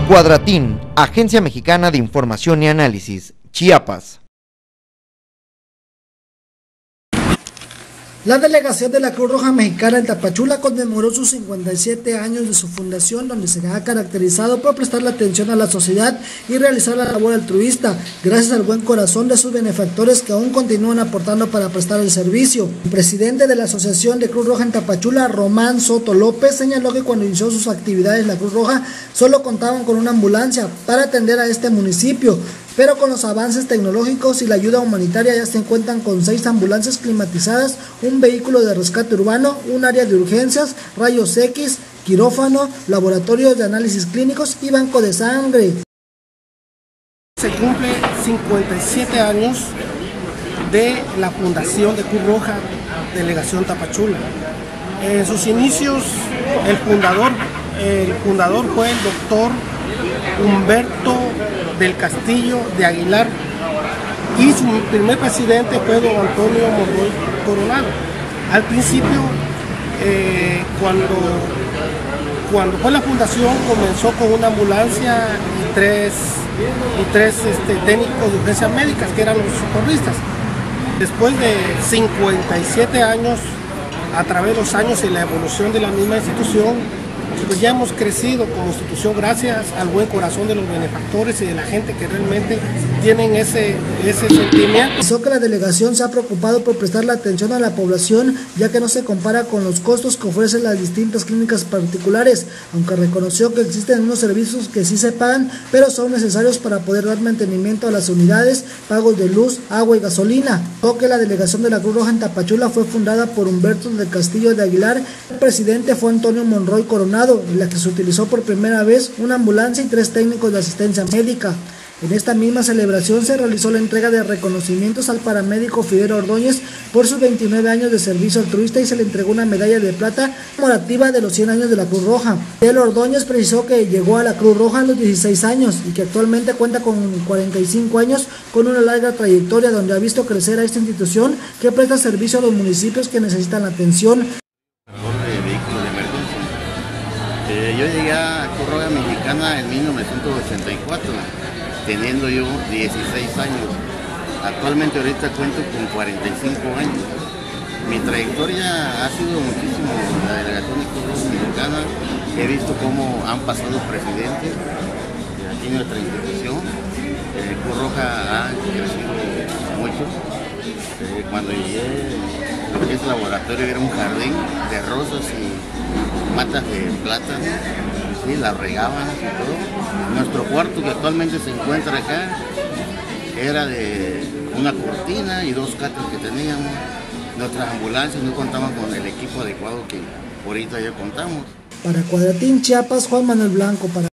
Cuadratín, Agencia Mexicana de Información y Análisis, Chiapas. La delegación de la Cruz Roja Mexicana en Tapachula conmemoró sus 57 años de su fundación, donde se ha caracterizado por prestar la atención a la sociedad y realizar la labor altruista, gracias al buen corazón de sus benefactores que aún continúan aportando para prestar el servicio. El presidente de la Asociación de Cruz Roja en Tapachula, Román Soto López, señaló que cuando inició sus actividades la Cruz Roja solo contaban con una ambulancia para atender a este municipio, pero con los avances tecnológicos y la ayuda humanitaria ya se cuentan con 6 ambulancias climatizadas, un vehículo de rescate urbano, un área de urgencias, rayos X, quirófano, laboratorios de análisis clínicos y banco de sangre. Se cumple 57 años de la fundación de Cruz Roja, Delegación Tapachula. En sus inicios, el fundador fue el doctor Humberto del Castillo de Aguilar y su primer presidente fue don Antonio Monroy Coronado. Al principio, cuando fue la fundación, comenzó con una ambulancia y tres técnicos de urgencias médicas, que eran los socorristas. Después de 57 años, a través de los años y la evolución de la misma institución, pues ya hemos crecido como institución gracias al buen corazón de los benefactores y de la gente que realmente tienen ese sentimiento. Dijo que la delegación se ha preocupado por prestar la atención a la población, ya que no se compara con los costos que ofrecen las distintas clínicas particulares, aunque reconoció que existen unos servicios que sí se pagan, pero son necesarios para poder dar mantenimiento a las unidades, pagos de luz, agua y gasolina. Dijo que la delegación de la Cruz Roja en Tapachula fue fundada por Humberto del Castillo de Aguilar, el presidente fue Antonio Monroy Coronado, en la que se utilizó por primera vez una ambulancia y 3 técnicos de asistencia médica. En esta misma celebración se realizó la entrega de reconocimientos al paramédico Fidel Ordóñez por sus 29 años de servicio altruista y se le entregó una medalla de plata conmemorativa de los 100 años de la Cruz Roja. Fidel Ordóñez precisó que llegó a la Cruz Roja a los 16 años y que actualmente cuenta con 45 años con una larga trayectoria donde ha visto crecer a esta institución que presta servicio a los municipios que necesitan atención. Yo llegué a Cruz Roja Mexicana en 1984, teniendo yo 16 años. Actualmente ahorita cuento con 45 años. Mi trayectoria ha sido muchísimo en la delegación de Cruz Roja Mexicana. He visto cómo han pasado presidentes aquí en nuestra institución. Cruz Roja ha crecido mucho. Cuando llegué, lo que es el laboratorio era un jardín de rosas y matas de plátano, ¿sí? Las regaban y todo. Nuestro cuarto, que actualmente se encuentra acá, era de una cortina y 2 catas que teníamos. Nuestras ambulancias no contaban con el equipo adecuado que ahorita ya contamos. Para Cuadratín, Chiapas, Juan Manuel Blanco.